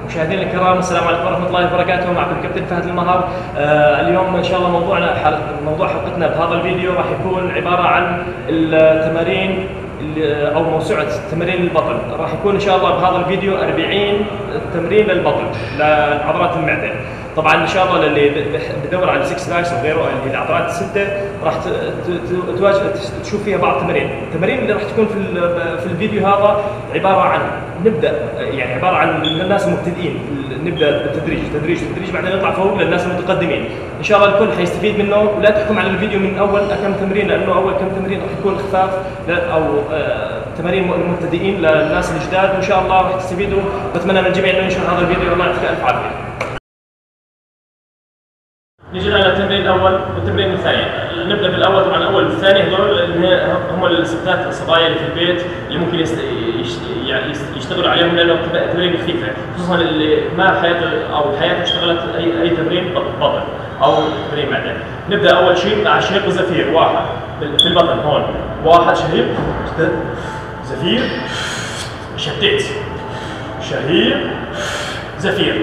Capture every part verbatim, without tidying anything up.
مشاهدينا الكرام، السلام عليكم ورحمه الله وبركاته. معكم كابتن فهد المهر. آه اليوم ان شاء الله موضوعنا حل... موضوع حلقتنا بهذا الفيديو راح يكون عباره عن التمارين او موسوعه تمارين البطن. راح يكون ان شاء الله بهذا الفيديو أربعين تمرين للبطن لعضلات المعده. طبعا ان شاء الله للي بدور على سكس باكس وغيره اللي هي العضلات السته راح تواجه تشوف فيها بعض التمارين. التمارين اللي راح تكون في في الفيديو هذا عباره عن نبدا يعني عباره عن للناس المبتدئين، نبدا بالتدريج تدريج تدريج بعدين نطلع فوق للناس المتقدمين. ان شاء الله الكل حيستفيد منه. لا تحكم على الفيديو من اول كم تمرين، لانه اول كم تمرين راح يكون خفاف او تمارين المبتدئين للناس الجداد، وان شاء الله راح تستفيدوا. بتمنى من الجميع انه ينشر هذا الفيديو. الله يعطيك الف عافيه. نيجي الان للتمرين الاول والتمرين الثاني. نبدا بالاول. طبعا الاول والثاني هذول هم الستات الصبايا اللي في البيت اللي ممكن يست... يعني يشتغلوا عليهم، لانه تمارين خفيفه، خصوصا اللي ما حياته او حياته اشتغلت اي اي تمرين بطن او تمرين معده. نبدا اول شيء مع شهيق وزفير. واحد في البطن هون، واحد شهيق زفير، شديت شهيق زفير.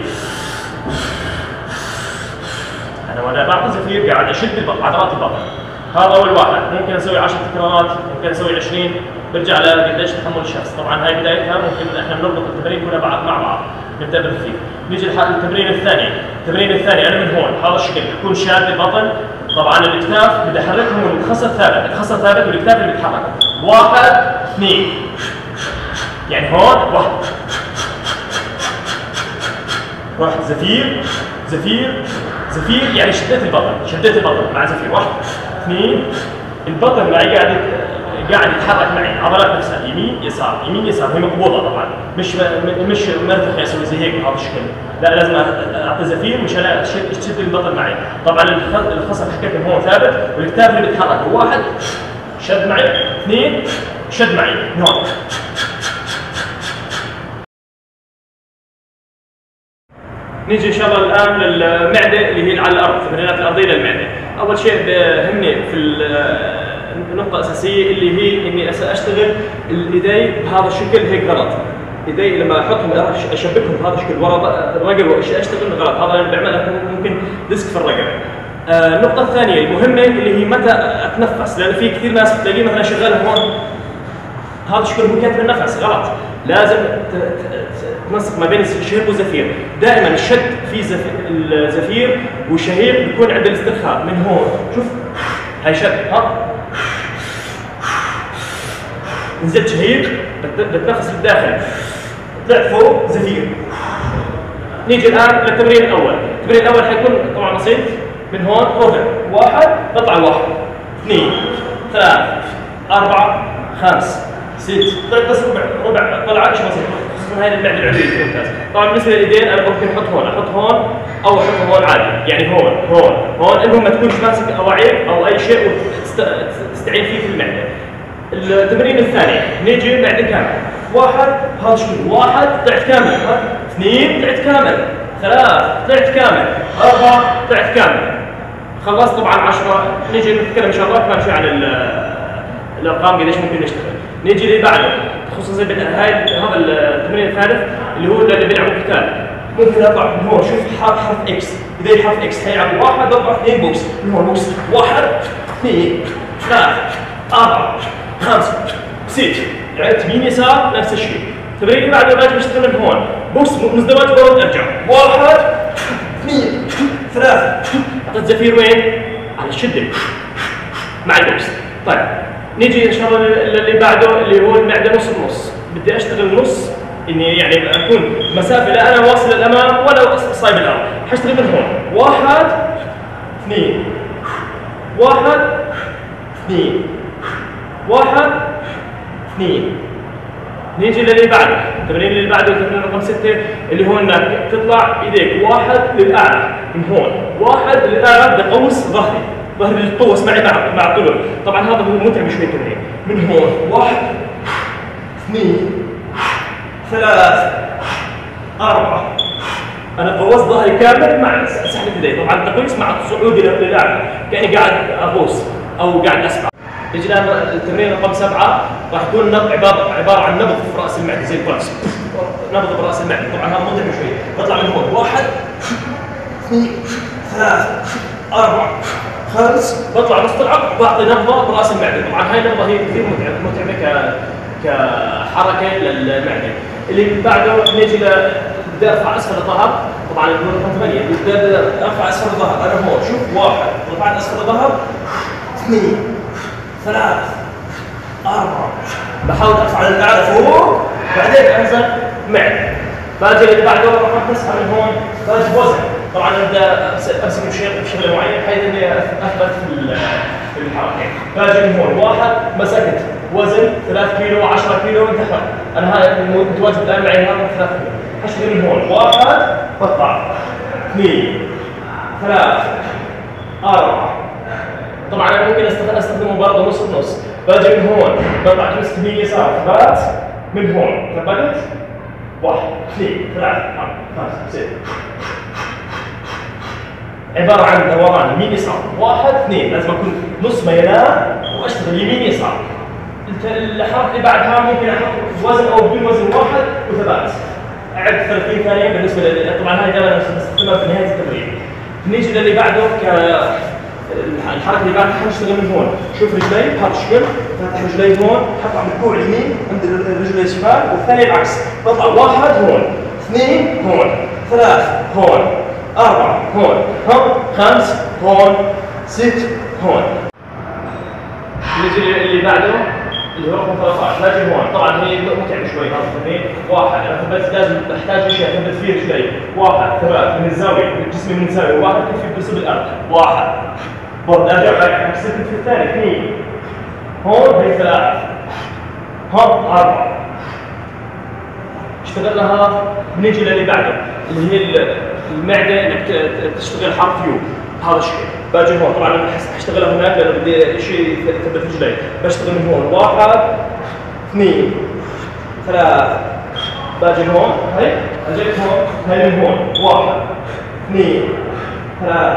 انا وانا بعطي زفير قاعد اشد عضلات البطن. هذا اول واحد. ممكن اسوي عشر تكرارات، ممكن اسوي عشرين، برجع لقديش تحمل الشخص. طبعا هاي بدايتها، ممكن احنا بنربط التمارين كلها بعض مع بعض. نبدا بالخفيف. نيجي للتمرين الثاني. التمرين الثاني انا من هون هذا الشكل بكون شاد البطن. طبعا الاكتاف بدي احركهم، الخصر ثابت، الخصر ثابت والاكتاف اللي بيتحرك. واحد اثنين، يعني هون واحد، رحت زفير زفير زفير، يعني شديت البطن شديت البطن مع زفير. واحد اثنين، البطن معي قاعد قاعد يتحرك معي، عضلات نفسها يمين يسار يمين يسار، هي مقبوضه طبعا، مش مش مرتفع اسوي زي هيك بهذا الشكل، لا لازم اعطي زفير مشان اشد البطن معي. طبعا الخصر حكيت هون ثابت والاكتاف اللي بيتحرك. واحد شد معي، اثنين شد معي من هون. نيجي ان شاء الله الان للمعده اللي هي على الارض، تمرينات الارضيه للمعده. اول شيء بهمني في النقطه الاساسيه اللي هي اني اشتغل الايدي بهذا الشكل. هيك غلط، ايدي لما احطهم اشبكهم بهذا الشكل ورا الرقبه واشياء اشتغل غلط. هذا اللي بعمله ممكن ديسك في الرقبه. آه النقطه الثانيه المهمه اللي هي متى اتنفس، لان في كثير ناس بتلاقيه مثلا شغال هون هذا الشكل هو كاتب النفس غلط. لازم تنسق ما بين الشهيق والزفير. دائما الشد في الزفير والشهيق بيكون عند الاسترخاء من هون. شوف هاي شد، ها نزلت شهيق بتنفس للداخل، طلعت فوق زفير. نيجي الان للتمرين الاول. التمرين الاول حيكون طبعا بسيط. من هون ربع، واحد بطلع واحد اثنين ثلاث أربعة خمس ست، طيب بس ربع ربع طلعه شو بسيط، خصوصا هاي المعده العلويه ممتاز. طبعا بالنسبه للايدين انا ممكن احط هون احط هون او احطهم هون عادي، يعني هون هون هون، المهم ما تكونش ماسك اواعيك او اي شيء وتستعين فيه في المعده. التمرين الثاني نيجي معده كامل. واحد هذا شكل، واحد طلعت كامل، اثنين طلعت كامل، ثلاث طلعت كامل، اربعه طلعت كامل. خلصت طبعا عشرة. نيجي نتكلم ان شاء الله كمان شوي عن الارقام قديش ممكن نشتغل. نيجي اللي بعده، خصوصا هاي هذا التمرين الثالث اللي هو اللي بيلعبوا قتال. ممكن اطلع من هون، شوف حرف حرف اكس، اذا حرف اكس حيلعب واحد اربعه اثنين بوكس، من هون بوكس، واحد اثنين ثلاث اربعه خمسه ست، لعبت يمين يسار نفس الشيء. التمرين اللي بعده راجع بشتغل من هون، بوكس مزدوج برد ارجع، واحد اثنين ثلاثه، اعطيت زفير وين؟ على الشده مع البوكس. طيب نيجي ان شاء الله اللي بعده اللي هو المعده نص النص. بدي اشتغل نص، اني يعني اكون مسافه لا انا واصل للامام ولا صايب الارض. حاشتغل من هون، واحد اثنين واحد اثنين واحد اثنين. نيجي للي بعده، التمرين اللي بعده التمرين رقم ستة اللي هو انك تطلع ايديك واحد للاعلى من هون، واحد للاعلى بدي اقوس ظهري، ظهري يتقوس معي مع مع الطلوع. طبعا هذا هو متعب شوي التمرين. من هون واحد اثنين ثلاث أربعة، أنا قوست ظهري كامل مع سحب يدي. طبعا التقويس مع صعودي للأعلى كأني قاعد أغوص أو قاعد أسبح. نجي الان التمرين رقم سبعه راح يكون نبض عباره عباره عن نبض في راس المعده زي البلس. نبض براس المعده، طبعا هذا متعب شوي. بطلع من هون واحد اثنين ثلاث اربع خمس، بطلع نص العقل بعطي نبضه براس المعده. طبعا هاي النبضه هي كثير متعبه متعبه ك كحركه للمعده. اللي بعده نيجي ل بدي ارفع اسفل الظهر. طبعا رقم ثمانية بدي ارفع اسفل الظهر. انا هون شوف واحد رفعت اسفل الظهر اثنين ثلاث اربعه، بحاول ارفع الاعلى فوق بعدين انزل معي. باجي اللي بعده رقم تسعة من هون باجي وزن. طبعا ابدا امسك بشغله معينه بحيث اني اثبت في في الحركه. باجي من هون واحد مسكت وزن ثلاثة كيلو عشرة كيلو انتهى. انا هاي متواجد الان معي هذا ثلاثة كيلو. حشتغل من هون واحد بطلع اثنين ثلاث أربعة. طبعا انا ممكن استخدمه برضه نص بنص. باجي من هون بطلع تمسك يمين يسار ثبات من هون ثبتت واحد اثنين ثلاث أربعة خمسة ستة. عبارة عن دوران يمين يسار واحد اثنين، لازم اكون نص ميلان واشتغل يمين يسار. الحركة اللي بعدها ممكن احط وزن او بدون وزن واحد وثبات. اعد ثلاثين ثانية بالنسبة لي. طبعا هاي دائما بستخدمها في نهاية التمرين. نيجي للي بعده ك الحركة اللي بعدها حنشتغل من هون. شوف رجلي حط شكل فاتح رجلي هون حط على الكوع اليمين عند الرجل الشمال والثاني العكس. بطلع واحد هون اثنين هون ثلاث هون أربعة هون هم خمس هون ست هون. نيجي اللي بعده اللي هو رقم ثلاثة عشر. باجي هون طبعا هي متعبه شوي هذا التمرين. واحد انا ثبت لازم احتاج شيء اثبت فيه رجلي. واحد ثبات من الزاويه جسمي من الزاويه. واحد كتفي بنصب الارض واحد. برضه ارجع عكس الكتف الثاني اثنين هون هي ثلاث هون اربعه. اشتغلنا بنيجي للي بعده اللي هي المعده انك تشتغل حرف يو بهذا الشكل. باجي هون طبعا حاشتغلها هناك لانه بدي شيء يثبت رجلي. بشتغل من هون واحد اثنين ثلاث. باجي هون هي اجيت هون هي من هون واحد اثنين ثلاث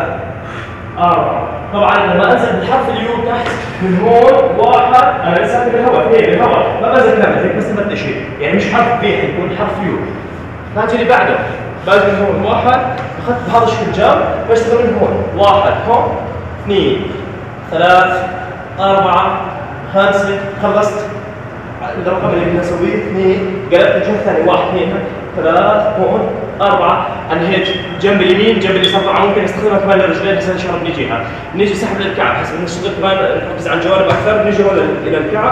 أربعة. طبعا لما انزل بالحرف اليو تحت من هون واحد انا ساكن بالهواء اثنين بالهواء ما بنزل كلمه هيك بس ثبت شيء يعني مش حرف بي حيكون حرف يو. باجي اللي بعده باجي من هون واحد اخذت بهذا الشكل جام بشتغل من هون واحد هون اثنين ثلاث أربعة خمسة. خلصت الرقم اللي بدنا نسويه اثنين قلبت الجهه الثانيه واحد اثنين ثلاث هون أربعة. انهيت جنب اليمين جنب اليسار. طبعا ممكن استخدمها كمان للرجلين بس ان شاء الله بنيجيها. نيجي سحب للكعب حسب نشتغل كمان نركز على الجوانب اكثر. بنيجي هون الى الكعب.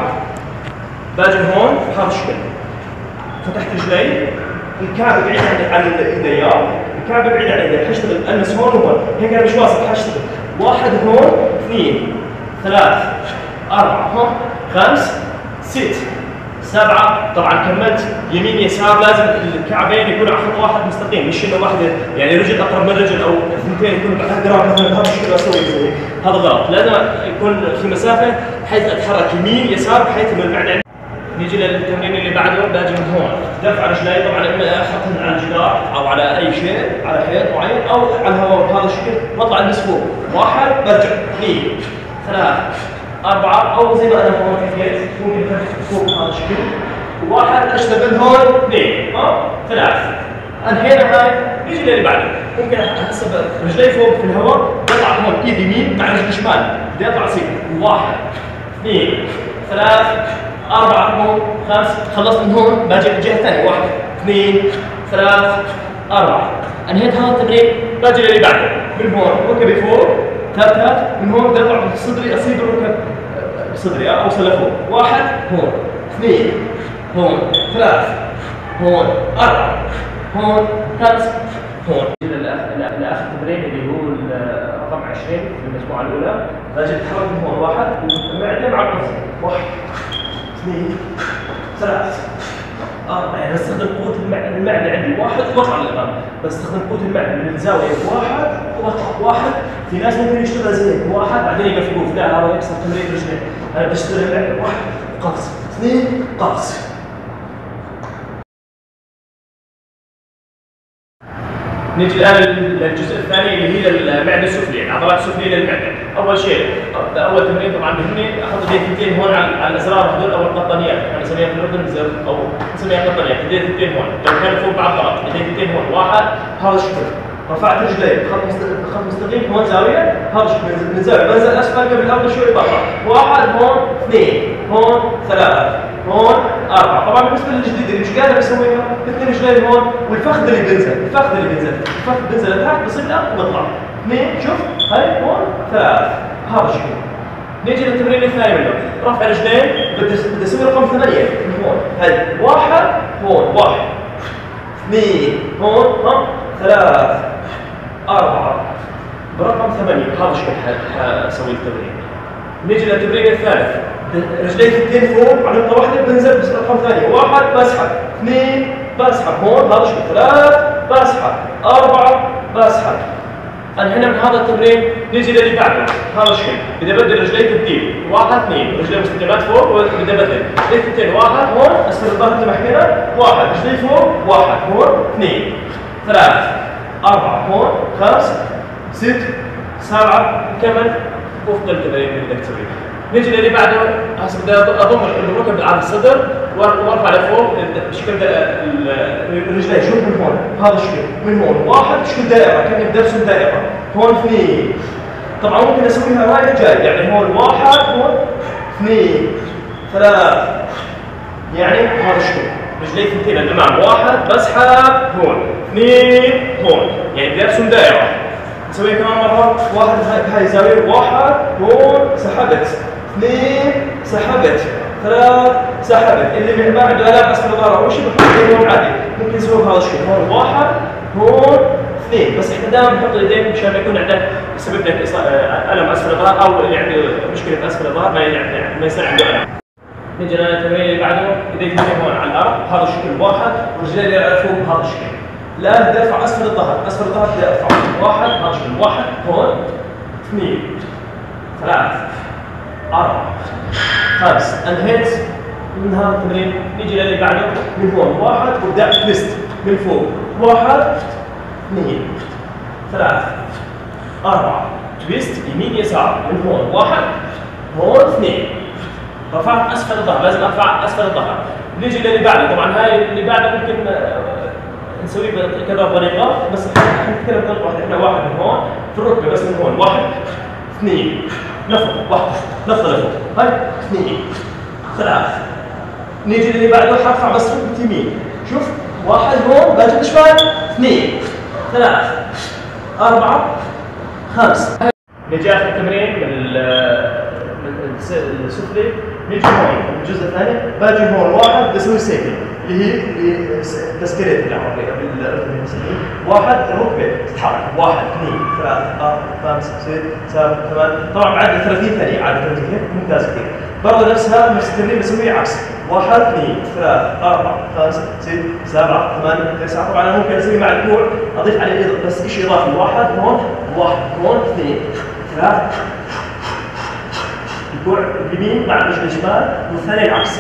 باجي هون بهذا الشكل فتحت رجلي. الكعب بعيد عن ايدي الكعب بعيد عن ايدي. حاشتغل المس هون وهون هيك انا مش واثق. حاشتغل واحد هون اثنين ثلاث أربعة هون خمس ست سبعة. طبعا كملت يمين يسار. لازم الكعبين يكونوا على خط واحد مستقيم مش انه واحده يعني رجل اقرب من رجل او اثنتين يكونوا قراب. هذا الشيء اسوي زي هذا غلط. لازم يكون في مسافه بحيث اتحرك يمين يسار بحيث انه المعده. نيجي للتمرين اللي بعده. باجي من هون دفع رجلي. طبعا اما احطهم على الجدار او على اي شيء على حيط معين او على الهواء بهذا الشكل. بطلع المس فوق واحد برجع اثنين ثلاث أربعة أو زي ما أنا هون حكيت ممكن أخفف فوق بهذا الشكل. واحد أشتغل هون اثنين ها ثلاث. انهينا هاي. نيجي للي بعده. ممكن احسب رجلي فوق في الهواء بطلع هون ايد يمين مع رجل شمال. بدي اطلع اصير واحد اثنين ثلاث أربعة هون خمس. خلصت من هون باجي الجهة الثانية واحد اثنين ثلاث أربعة. انهيت هذا التمرين. باجي للي بعده من هون ركبي فوق ثبت من هون بدي اطلع بصدري اصيب الركب بصدري اوصل لفوق. واحد هون اثنين هون ثلاث هون أربعة هون خمس هون. إلى آخر تمرين اللي هو رقم عشرين في المجموعة الأولى. باجي أتحرك من هون واحد والمعدة مع القفص. واحد اثنين ثلاث أربعة. يعني بستخدم قوة المعدة عندي واحد وأطلع للأمام. بستخدم قوة المعدة من الزاوية واحد وأطلع واحد. في ناس ممكن يشتغل زي واحد بعدين يقفلوه. لا هذا يكسر تمرين رجلين. أنا بشتغل المعدة واحد قفص اثنين قفص. نيجي الان للجزء الثاني اللي هي المعده السفليه، العضلات السفليه للمعده. اول شيء اول تمرين طبعا بهمني احط ايديتين هون على الازرار هذول او القطنيات، احنا بنسميها في الاردن زر او بنسميها قطنيات، ايديتين هون، لو كانوا فوق بعض غلط، ايديتين هون، واحد هذا الشكل، رفعت رجلي خط خط مستقيم هون زاويه، هذا الشكل من زاويه، بنزل اسفل قبل الارض شوي برا، واحد هون، اثنين، هون، ثلاثه، هون، اربعه، طبعا بالنسبه للجديد اللي مش قادر يسويها، اثنين رجلين هون، والفخذ اللي بينزل، الفخذ اللي بينزل، الفخذ بينزل لتحت بصير الارض وبطلع، اثنين، شوف، هاي هون، ثلاث، هذا الشكل. نيجي للتمرين الثاني منه، رفع رجلين، بدي بدي اسوي رقم ثمانيه من هون، هاي واحد، هون، واحد، اثنين، هون، ها، ثلاث، أربعة، برقم ثمانية، هذا الشكل حسوي التمرين. نيجي للتمرين الثالث، رجلي اثنين فوق على نقطة واحدة بنزل بس رقم ثانية، واحد بسحب، اثنين بسحب هون هذا الشكل، ثلاث بسحب، أربعة بسحب. أنا هنا من هذا التمرين نيجي للي بعده، هذا الشكل، بدي أبدل رجلي تبديل، واحد اثنين، رجلي مستقيمات فوق وبدي أبدل، رجلي اثنين، واحد هون، أسفل الظهر زي ما حكينا، واحد، رجلي فوق، واحد هون، اثنين، ثلاث، أربعة هون، خمس، ست، سبعة، كمان وفق التمرين اللي بدك تسويه. نيجي للي بعده، هسه بدي أضم الركب على الصدر وارفع لفوق بشكل الرجلين، شوف من هون، هذا الشكل، من هون، واحد بشكل دائرة، كأني بدي أرسم دائرة، هون اثنين، طبعا ممكن أسويها رايح جاي، يعني هون واحد، هون اثنين، ثلاث، يعني هذا الشكل. رجلي اثنتين للامام، واحد بسحب هون، اثنين هون، يعني بدي ارسم دائره. نسويها كمان مره، واحد بهاي الزاويه، واحد هون سحبت، اثنين سحبت، ثلاث سحبت، اللي ما عنده الام اسفل الظهر او شيء بحط هون عادي، ممكن نسوي بهذا الشكل، هون واحد، هون اثنين، بس احنا دائما نحط الايدين مشان ما يكون عندك يسبب لك الم اسفل الظهر او اللي عنده مشكله اسفل الظهر ما ما يصير عنده الم. نيجي للتمرين اللي بعده، ايديك هون على الارض، هذا الشكل واحد، ورجلي فوق بهذا الشكل. الان بدي ارفع اسفل الظهر، اسفل الظهر بدي ارفع، واحد، هذا الشكل، واحد، هون، اثنين، ثلاث، أربعة، خمس، انهيت من هذا التمرين، نيجي للي بعده، من هون، واحد، وابدا تويست من فوق، واحد، اثنين، ثلاث، أربعة، تويست يمين يسار، من هون، واحد، هون، اثنين. رفعت اسفل الظهر، لازم ارفع اسفل الظهر. نيجي للي بعده، طبعا هاي اللي بعده ممكن نسويه بكذا طريقه، بس احنا نتكلم بطريقه واحده، احنا واحد من هون في الركبه، بس من هون، واحد، اثنين، نفض، واحد، نفض لفوق، هاي، اثنين، ثلاث. نيجي للي بعده، حرفع بس ركبه يمين، شوف، واحد هون، باجي بالشمال، اثنين، ثلاث، أربعة، خمس. نيجي اخر تمرين من السفلي، نيجي هون الجزء الثاني، باجي هون واحد بسوي سيكل اللي هي التسكيلات بالعربيه بالاردن بنسميه، واحد الركبه تتحرك، واحد، اثنين، ثلاث، أربعة، خمسة، ستة، سبعة، ثمانية، طبعا بعد ثلاثين ثانيه عاده كيف ممتاز كثير. برضه نفسها نفس التمرين بسويه عكس، واحد، اثنين، ثلاث، أربعة، خمسة، ستة، سبعة، ثمانية، تسعة، طبعا انا ممكن اسوي مع الكوع اضيف عليه بس شيء اضافي، واحد هون، واحد هون، اثنين، ثلاث، الكوع اليمين مع الرجل الشمال والثاني العكس.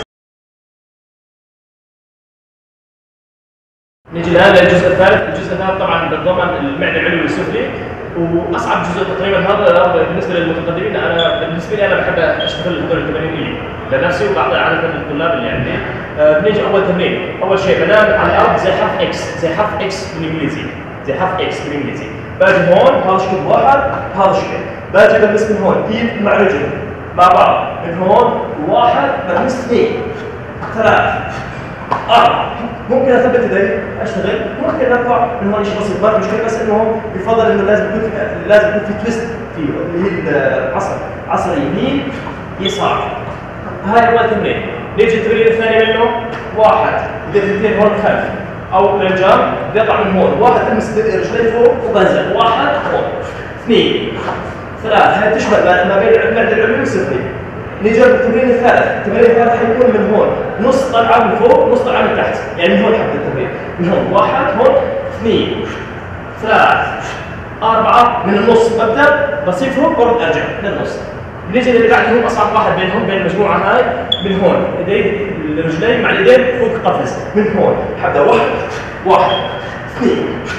نيجي الان للجزء الثالث، الجزء الثالث طبعا بتضمن المعده العلوي والسفلي، واصعب جزء تقريبا هذا بالنسبه للمتقدمين. انا بالنسبه لي انا بحب اشتغل هذول التمارين لنفسي وبعطي عاده للطلاب اللي عندي. آه بنيجي اول تمرين، اول شيء بنام على الارض زي حرف اكس، زي حرف اكس بالانجليزي، زي حرف اكس بالانجليزي. باجي هون هذا الشكل واحد، هذا الشكل، باجي بلمس من هون، ايد مع رجل مع بعض، من هون واحد، بلمس اثنين، ثلاث، أربعة، ممكن أثبت يدي أشتغل، ممكن أرفع من هون شيء بسيط، ما في مشكلة، بس إنه يفضل إنه لازم يكون في لازم يكون في تويست فيه اللي هي العصر، عصر يمين يسار. هاي أول تمرين. نيجي التمرين الثاني منه، واحد، بدي اثنين هون خلف أو للجنب، بدي أطلع من هون، واحد ألمس رجلي فوق وبنزل، واحد هون، اثنين، ثلاث، هاي تشمل ما بين المعدة العلوي والسفلي. نيجي للتمرين الثالث، التمرين الثالث حيكون من هون، نص طلعه من فوق، نص طلعه من تحت، يعني من هون حبة التمرين، من هون، واحد، هون، اثنين، ثلاث، أربعة، من النص ببدأ بصير فوق وارد أرجع للنص. بنيجي اللي بعدهم أصعب واحد بينهم بين المجموعة هاي، من هون، إيدي الرجلين مع اليدين فوق القفز، من هون، حبدأ واحد، واحد، اثنين،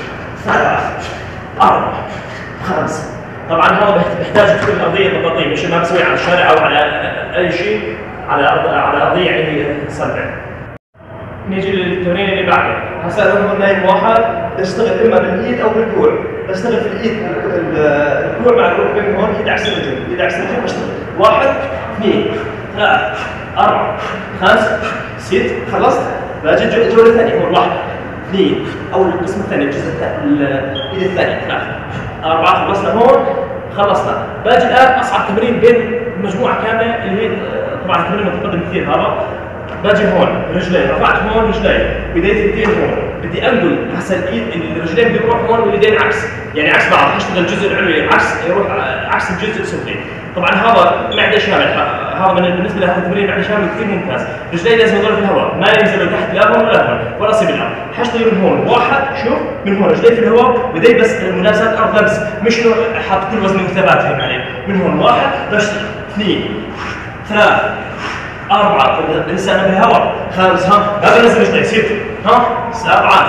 ثلاثة أربعة خمسة. طبعا هذا بيحتاج تكون الأرضية طبقية، مش ما بسوي على الشارع أو على أي شيء، على أرض على أرضية يعني صلبة. نيجي للتمرين اللي بعده. هسه انا نايم واحد بشتغل اما بالايد او بالكوع، بشتغل في الايد الكوع مع الركبه من هون، ايد عكس الرجل، ايد عكس الرجل بشتغل. واحد، اثنين، ثلاثة، أربعة، خمسة، ست، خلصت؟ باجي الجولة الثانية هون واحد، اثنين، أو القسم الثاني الجزء الإيد الثانية، ثلاثة، أربعة، خلصنا هون، خلصنا. باجي الآن أصعب تمرين بين مجموعة كاملة اللي هي طبعا التمرين متقدم كثير هذا. باجي هون رجلي، رفعت هون رجلي، بداية اليدين هون، بدي انقل هسه الايد الرجلين بيروح هون واليدين عكس، يعني عكس بعض، حشتغل الجزء العلوي عكس يروح عكس الجزء السفلي. طبعا هذا معده شامل، هذا بالنسبه لهذا التمرين معده شامل كثير ممتاز، رجلي لازم يضلوا في الهواء، ما ينزلوا تحت لا هون ولا هون ولا اصيب الارض، حشتغل من هون، واحد شوف من هون رجلي في الهواء، بدي بس ملامسات الارض لمس، مش انه حاط كل وزني وثبات هيك عليه، من هون واحد بشتغل، اثنين، ثلاثة، أربعة، لسه أنا بالهواء، خمسة، ها، ما بنزل رجلي، ست، ها، سبعة.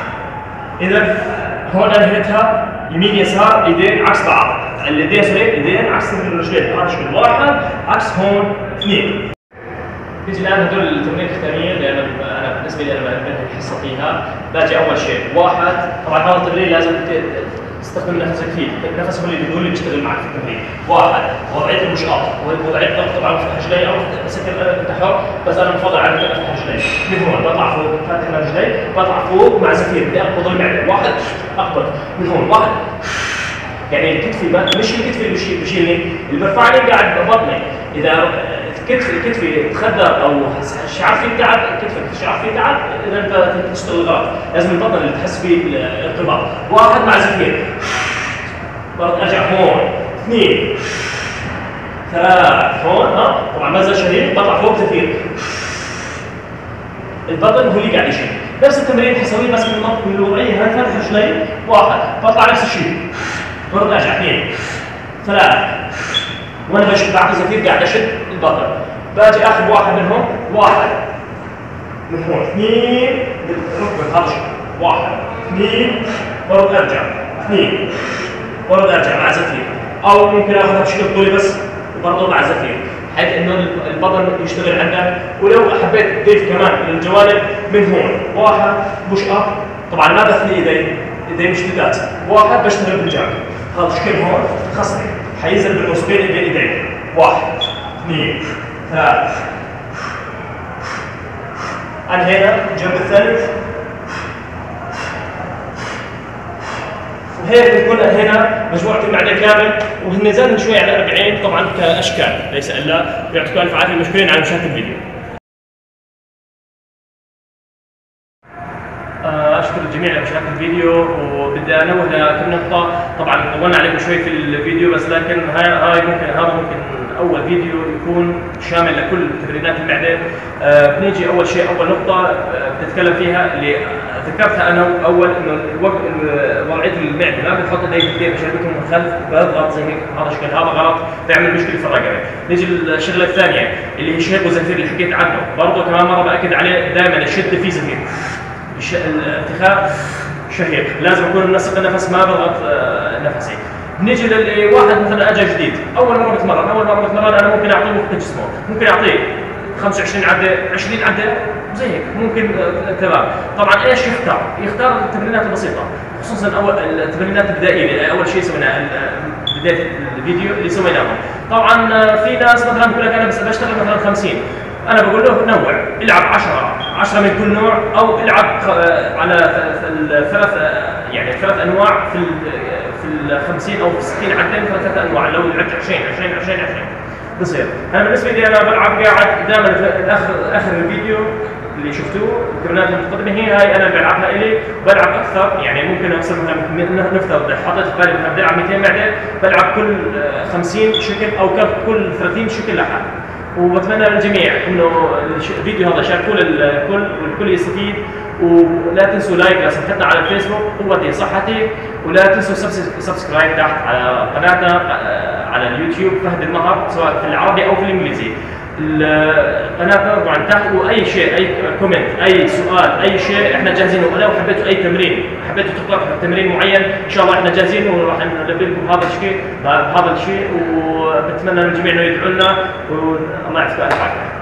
إذا هون أنهيتها يمين يسار، إيدين عكس بعض، اليدين سوري، إيدين عكس الرجلين، هذا شكل واحد، عكس هون اثنين. نيجي الآن هدول التمارين الختامية اللي أنا أنا بالنسبة لي أنا بنهي الحصة فيها، باجي أول شيء، واحد، طبعا هذا التمرين لازم تستخدم نفسك فيه، النفس هو اللي هو اللي بيشتغل معك في التمرين. واحد، وضعية المشاط، وضعية الضغط طبعا في رجلي او سكر انت حر، بس انا بفضل على افتح رجلي، من هون بطلع فوق، فاتح رجلي، بطلع فوق مع زفير، بدي اقبض المعدة، واحد، اقبض، من هون، واحد، يعني الكتفي مش الكتفي اللي بشيل بشيلني، اللي برفعني قاعد ببطني، اذا كتفي كتفي تخدر او الشعر فيه تعب، كتفك الشعر فيه تعب، اذا انت تشتغل غلط، لازم البطن اللي تحس فيه الارتباط، واحد مع زفير، برضه ارجع هون، اثنين، ثلاث، هون، ها، طبعا ما زال شديد، بطلع فوق زفير. البطن هو اللي قاعد يشيل، نفس التمرين حسويه بس من من الوضعيه هاي، فتح رجلي، واحد، بطلع نفس الشيء، برضه ارجع اثنين، ثلاث، وانا بشد بعد زفير قاعد اشد البطن، باجي اخذ واحد منهم، واحد من هون، اثنين، بالركبه هذا واحد، اثنين، برضه ارجع، اثنين، برضه ارجع مع زفير، او ممكن اخذها بشكل طولي بس وبرضه مع زفير، بحيث انه البطن يشتغل عندك، ولو حبيت تضيف كمان للجوانب من هون، واحد بوش اب، طبعا ما بثني ايدي، ايدي مشدودات، واحد بشتغل بالجنب، هذا شكل هون خصني، حينزل بالنص بين ايدي، واحد، اثنين، ثلاث، انهينا الجنب الثالث، وهيك بنكون انهينا مجموعه المعده كامل، وهن زادوا شوي على أربعين طبعا كاشكال ليس الا. يعطيكم الف عافيه، مشكورين على مشاهده الفيديو. اشكر الجميع على مشاهده الفيديو، وبدي انوه لكم نقطه، طبعا طولنا عليكم شوي في الفيديو بس لكن هاي هاي ممكن هذا ممكن اول فيديو يكون شامل لكل تمرينات المعده. آه بنيجي اول شيء اول نقطه آه بنتكلم فيها اللي ذكرتها انا اول، انه الوقت وضعيه المعده ما بتحط ايديك كثير بشربكم من الخلف بضغط زي هيك، هذا شكل هذا غلط، بيعمل مشكله في الرقبه. نيجي للشغله الثانيه اللي هي شهيق وزفير اللي حكيت عنه، برضه كمان مره باكد عليه دائما الشده في زفير، الارتخاء شهيق، لازم اكون منسق النفس ما بضغط آه نفسي. بنيجي لواحد مثلا اجى جديد، اول مره بتمرن، اول مره بتمرن انا ممكن اعطيه وقت جسمه، ممكن اعطيه خمسة وعشرين عده، عشرين عده زي هيك، ممكن تمام. طبعا ايش يختار؟ يختار التمرينات البسيطه، خصوصا اول التمرينات البدائيه، اول شيء سويناه بدايه الفيديو اللي سويناهم. طبعا في ناس مثلا بقول لك انا بس بشتغل مثلا خمسين، انا بقول له نوع، العب عشرة عشرة من كل نوع، او العب على الثلاث يعني ثلاث انواع في في ال خمسين او في ستين عدة مثلا ثلاث انواع، لو لعبت عشرين عشرين عشرين عشرين بصير. انا بالنسبه لي انا بلعب قاعد دائما في اخر اخر الفيديو اللي شفتوه التمرينات المتقدمه هي هاي انا بلعبها الي، بلعب اكثر يعني ممكن اوصل مثلا نفترض حطيت في بالي بدي العب مئتين معده، بلعب كل خمسين شكل او كل ثلاثين شكل لحال. وبتمنى للجميع انه الفيديو هذا شاركوه للكل والكل يستفيد، ولا تنسوا لايك لصفحتنا على الفيسبوك قوتي صحتي، ولا تنسوا سبسكرايب تحت على قناتنا على اليوتيوب فهد المهر سواء في العربي او في الانجليزي. القناه طبعا تحت، واي شيء اي كومنت اي سؤال اي شيء احنا جاهزين، ولو حبيتوا اي تمرين حبيتوا تقترحوا تمرين معين ان شاء الله احنا جاهزين وراح نلبي لكم هذا الشيء هذا الشيء، وبتمنى من الجميع انه يدعوا لنا والله يعطيكم الف عافيه.